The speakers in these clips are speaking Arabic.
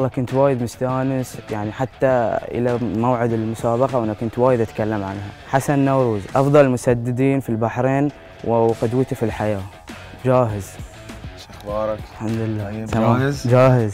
كنت وايد مستانس، يعني حتى إلى موعد المسابقة وأنا كنت وايد أتكلم عنها. حسن نوروز أفضل المسددين في البحرين وقدوتي في الحياة. جاهز؟ شو أخبارك؟ الحمد لله. طيب جاهز؟ جاهز.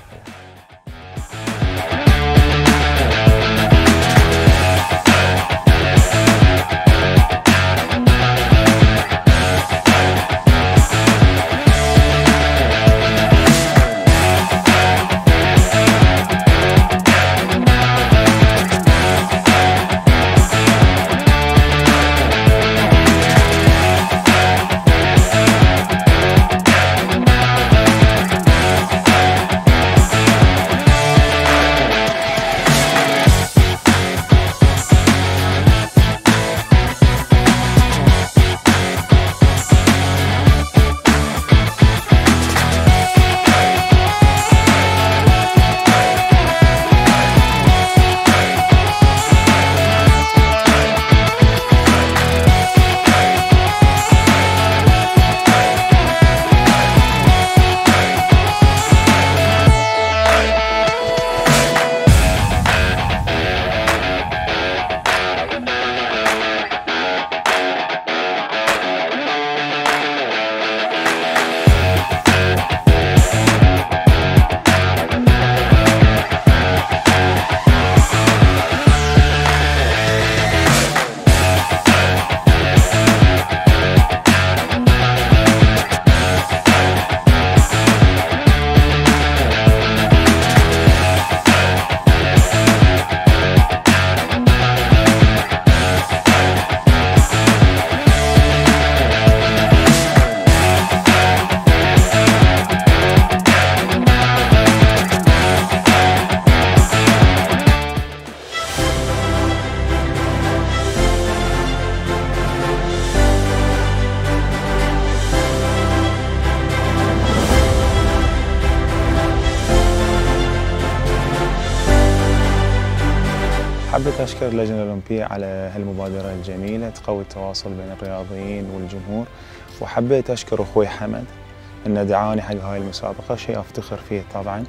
حبيت أشكر اللجنة الأولمبية على هالمبادرة الجميلة تقوي التواصل بين الرياضيين والجمهور، وحبيت أشكر أخوي حمد إنه دعاني حق هاي المسابقة، شيء أفتخر فيه طبعاً،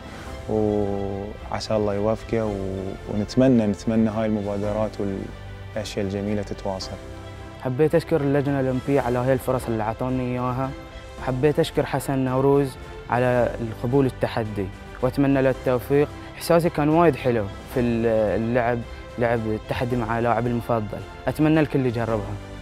وعسى الله يوفقه ونتمنى هاي المبادرات والأشياء الجميلة تتواصل. حبيت أشكر اللجنة الأولمبية على هاي الفرص اللي أعطوني إياها، وحبيت أشكر حسن نوروز على القبول التحدي وأتمنى له التوفيق. إحساسي كان وايد حلو في اللعب، لعب التحدي مع لاعبي المفضل، أتمنى الكل يجربها.